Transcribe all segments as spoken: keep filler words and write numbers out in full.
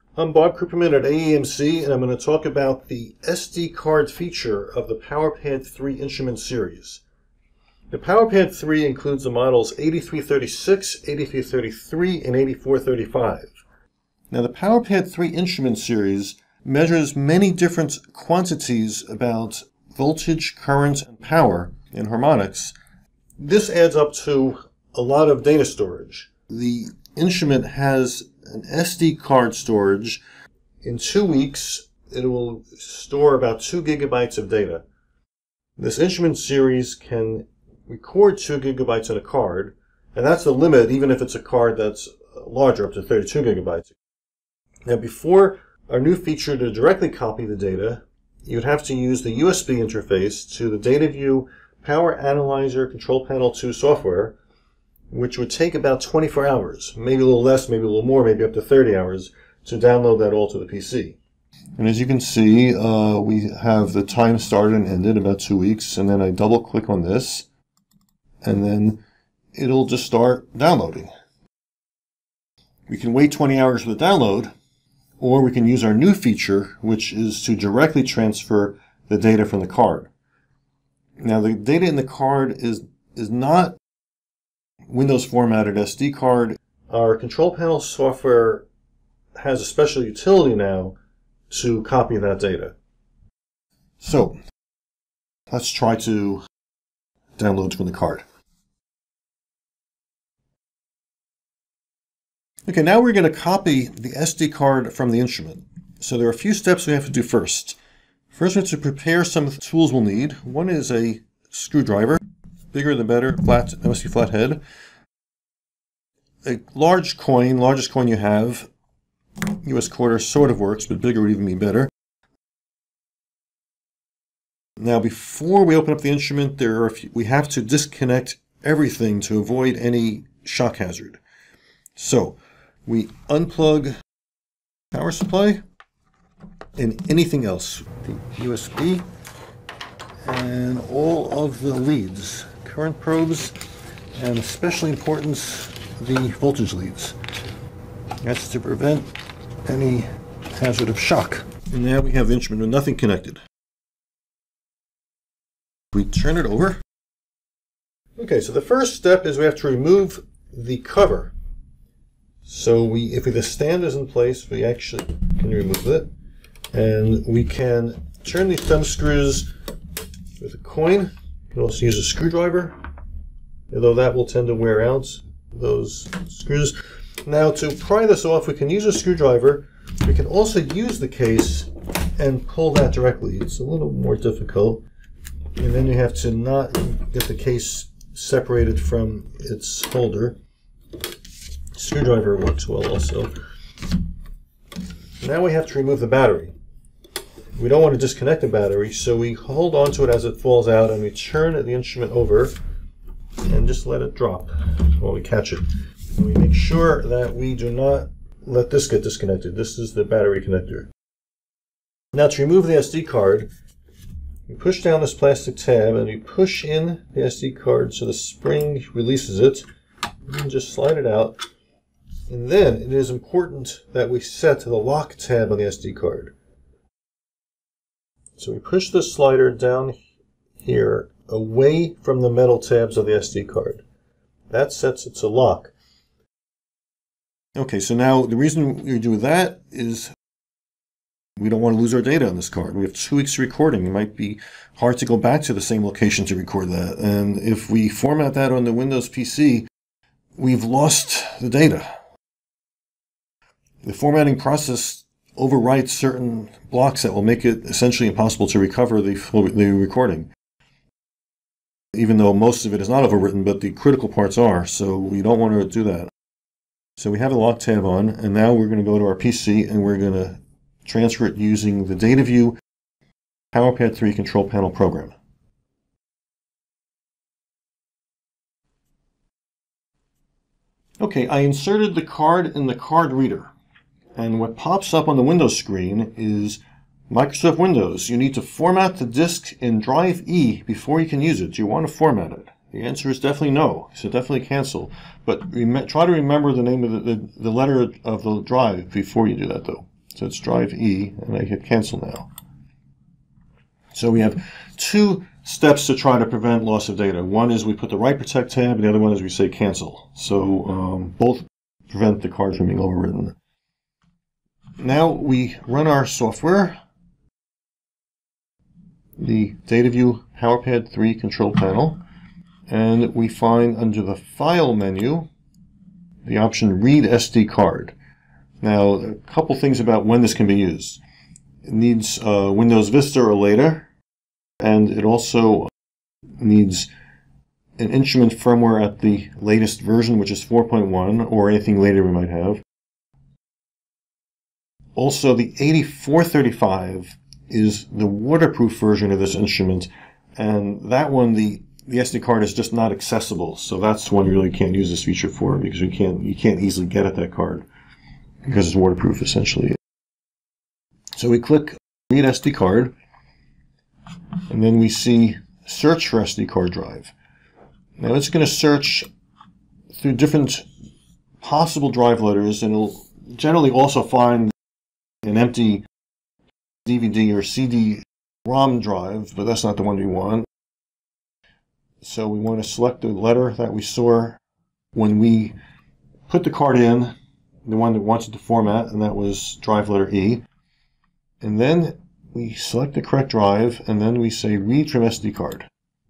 I'm Bob Cooperman at A E M C, and I'm going to talk about the S D card feature of the PowerPad three instrument series. The PowerPad three includes the models eighty-three thirty-six, eighty-three thirty-three, and eighty-four thirty-five. Now, the PowerPad three instrument series measures many different quantities about voltage, current, and power in harmonics. This adds up to a lot of data storage. The instrument has an S D card storage. In two weeks, it will store about two gigabytes of data. This instrument series can record two gigabytes on a card, and that's the limit, even if it's a card that's larger, up to thirty-two gigabytes. Now, before our new feature to directly copy the data, you'd have to use the U S B interface to the DataView Power Analyzer Control Panel two software, which would take about twenty-four hours, maybe a little less, maybe a little more, maybe up to thirty hours, to download that all to the P C. And as you can see, uh, we have the time started and ended, about two weeks, and then I double click on this, and then it'll just start downloading. We can wait twenty hours for the download, or we can use our new feature, which is to directly transfer the data from the card. Now, the data in the card is, is not Windows formatted S D card. Our control panel software has a special utility now to copy that data. So, let's try to download from the card. Okay, now we're going to copy the S D card from the instrument. So there are a few steps we have to do first. First, we have to prepare some of the tools we'll need. One is a screwdriver, bigger the better, flat, M S C flat head. A large coin, largest coin you have, U S quarter sort of works, but bigger would even be better. Now, before we open up the instrument, there are a few, we have to disconnect everything to avoid any shock hazard. So, we unplug power supply and anything else, the U S B and all of the leads, current probes, and especially important, the voltage leads. That's to prevent any hazard of shock. And now we have the instrument with nothing connected. We turn it over. Okay, so the first step is we have to remove the cover. So we, if the stand is in place, we actually can remove it. And we can turn the thumb screws with a coin. You can also use a screwdriver, although that will tend to wear out those screws. Now, to pry this off, we can use a screwdriver. We can also use the case and pull that directly. It's a little more difficult. And then you have to not get the case separated from its holder. Screwdriver works well also. Now we have to remove the battery. We don't want to disconnect the battery, so we hold on to it as it falls out and we turn the instrument over and just let it drop while we catch it. And we make sure that we do not let this get disconnected. This is the battery connector. Now, to remove the S D card, we push down this plastic tab and we push in the S D card so the spring releases it. And just slide it out. And then it is important that we set the lock tab on the S D card. So we push the slider down here away from the metal tabs of the S D card. That sets it to lock. Okay, so now the reason we do that is we don't want to lose our data on this card. We have two weeks recording. It might be hard to go back to the same location to record that. And if we format that on the Windows P C, we've lost the data. The formatting process overwrites certain blocks that will make it essentially impossible to recover the, the recording. Even though most of it is not overwritten, but the critical parts are, so we don't want to do that. So we have the lock tab on, and now we're going to go to our P C and we're going to transfer it using the DataView PowerPad three control panel program. Okay, I inserted the card in the card reader. And what pops up on the Windows screen is Microsoft Windows. You need to format the disk in Drive E before you can use it. Do you want to format it? The answer is definitely no. So definitely cancel. But try to remember the name of the, the, the letter of the drive before you do that, though. So it's drive E, and I hit cancel now. So we have two steps to try to prevent loss of data. One is we put the write protect tab, and the other one is we say cancel. So um, both prevent the card from being overwritten. Now we run our software, the DataView PowerPad three control panel, and we find under the File menu the option Read S D Card. Now, a couple things about when this can be used. It needs uh, Windows Vista or later, and it also needs an instrument firmware at the latest version, which is four point one, or anything later we might have. Also, the eighty-four thirty-five is the waterproof version of this instrument, and that one, the, the S D card is just not accessible, so that's one you really can't use this feature for, because you can't, you can't easily get at that card, because it's waterproof, essentially. So we click Read S D Card, and then we see Search for S D Card Drive. Now it's going to search through different possible drive letters, and it'll generally also find an empty D V D or C D ROM drive, but that's not the one we want. So we want to select the letter that we saw when we put the card in, the one that wants it to format, and that was drive letter E. And then we select the correct drive, and then we say Read from S D card.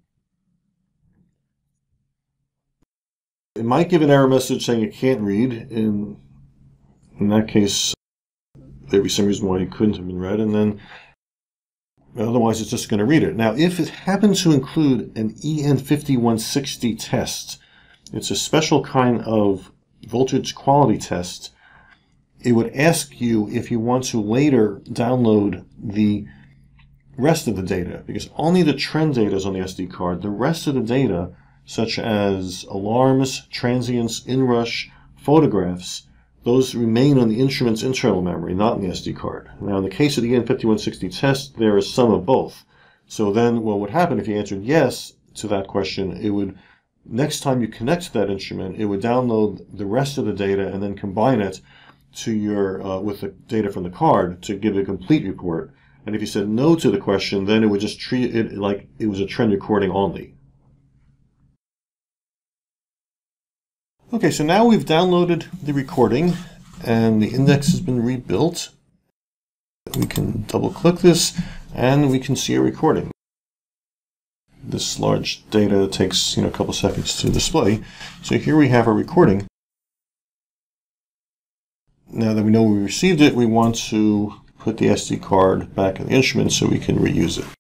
It might give an error message saying it can't read. In, in that case, there'd be some reason why it couldn't have been read, and then otherwise it's just going to read it. Now, if it happens to include an E N fifty-one sixty test, it's a special kind of voltage quality test. It would ask you if you want to later download the rest of the data, because only the trend data is on the S D card. The rest of the data, such as alarms, transients, inrush, photographs, those remain on the instrument's internal memory, not in the S D card. Now, in the case of the E N fifty-one sixty test, there is some of both. So then what would happen if you answered yes to that question, it would, next time you connect to that instrument, it would download the rest of the data and then combine it to your uh, with the data from the card to give a complete report. And if you said no to the question, then it would just treat it like it was a trend recording only. Okay, so now we've downloaded the recording and the index has been rebuilt. We can double click this and we can see a recording. This large data takes, you know, a couple seconds to display. So here we have a recording. Now that we know we received it, we want to put the S D card back in the instrument so we can reuse it.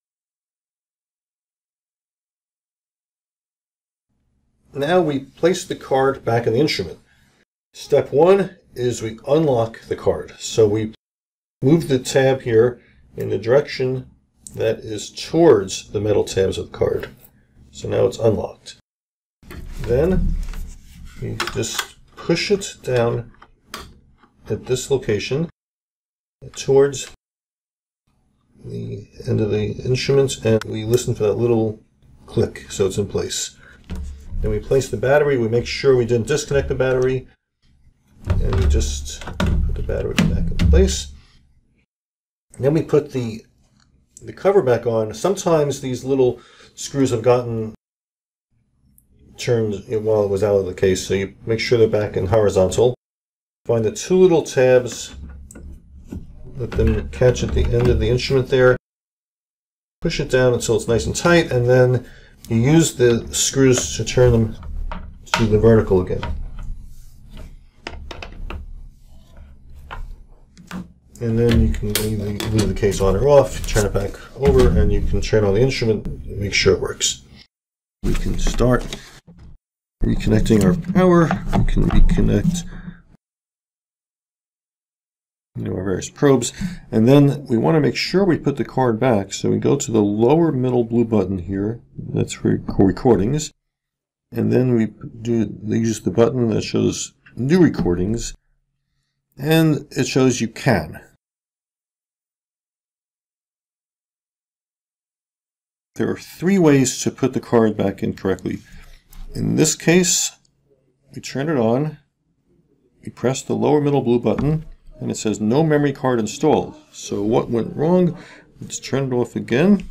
Now we place the card back in the instrument. Step one is we unlock the card. So we move the tab here in the direction that is towards the metal tabs of the card. So now it's unlocked. Then we just push it down at this location towards the end of the instrument, and we listen for that little click so it's in place. Then we place the battery. We make sure we didn't disconnect the battery, and we just put the battery back in place. Then we put the the cover back on. Sometimes these little screws have gotten turned while it was out of the case, so you make sure they're back in horizontal. Find the two little tabs, let them catch at the end of the instrument there. Push it down until it's nice and tight, and then you use the screws to turn them to the vertical again. And then you can leave the, leave the case on or off, turn it back over, and you can turn on the instrument and make sure it works. We can start reconnecting our power. We can reconnect you know, our various probes, and then we want to make sure we put the card back, so we go to the lower middle blue button here, that's for recordings, and then we do use the button that shows new recordings, and it shows you can. There are three ways to put the card back in correctly. In this case, we turn it on, we press the lower middle blue button, and it says no memory card installed. So what went wrong? Let's turn it off again.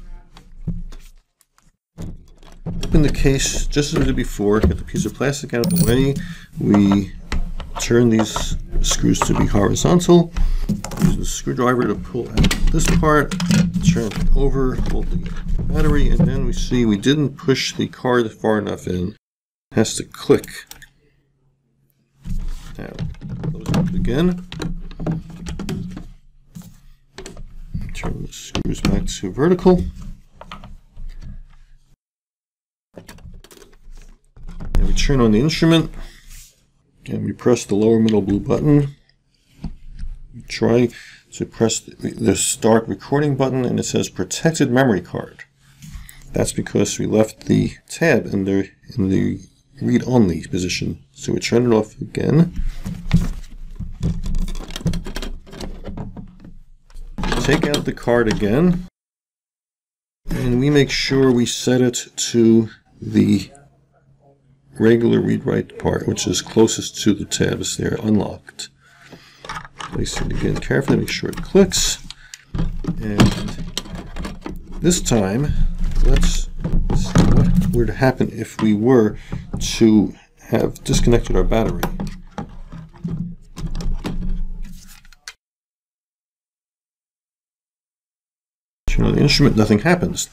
Open the case just as we did before, get the piece of plastic out of the way. We turn these screws to be horizontal. Use the screwdriver to pull out this part, turn it over, hold the battery, and then we see we didn't push the card far enough in. It has to click. Now, close it up again. Turn the screws back to vertical. And we turn on the instrument. And we press the lower middle blue button. We try to press the, the start recording button, and it says protected memory card. That's because we left the tab in the, in the read-only position. So we turn it off again. Take out the card again, and we make sure we set it to the regular read-write part, which is closest to the tabs there, unlocked. Place it again carefully, make sure it clicks. And this time, let's see what would happen if we were to have disconnected our battery. Turn on the instrument, nothing happens.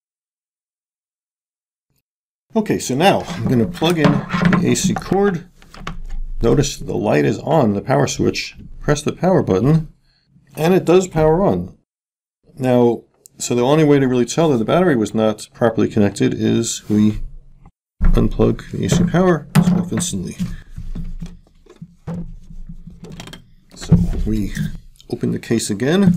Okay, so now I'm going to plug in the A C cord. Notice the light is on, the power switch. Press the power button, and it does power on. Now, so the only way to really tell that the battery was not properly connected is we unplug the A C power, it's off instantly. So we open the case again.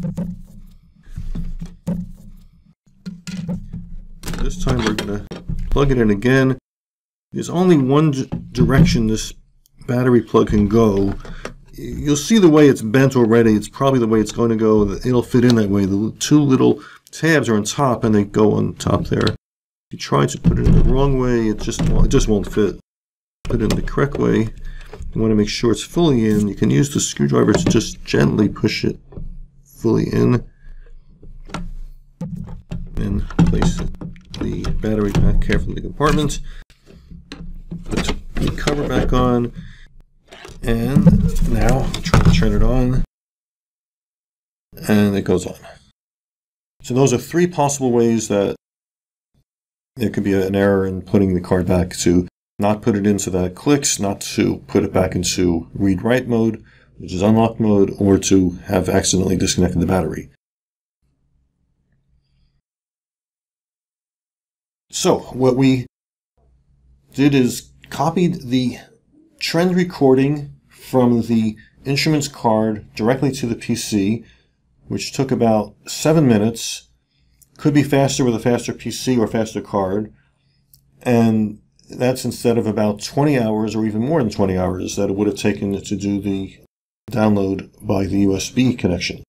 This time we're going to plug it in again. There's only one direction this battery plug can go. You'll see the way it's bent already. It's probably the way it's going to go. It'll fit in that way. The two little tabs are on top, and they go on top there. If you try to put it in the wrong way, it just won't, it just won't fit. Put it in the correct way. You want to make sure it's fully in. You can use the screwdriver to just gently push it fully in, and place it. The battery back carefully in the compartment. Put the cover back on, and now try to turn it on, and it goes on. So those are three possible ways that there could be an error in putting the card back: to not put it in so that it clicks, not to put it back into read-write mode, which is unlock mode, or to have accidentally disconnected the battery. So what we did is copied the trend recording from the instruments card directly to the P C, which took about seven minutes. Could be faster with a faster P C or faster card. And that's instead of about twenty hours or even more than twenty hours that it would have taken to do the download by the U S B connection.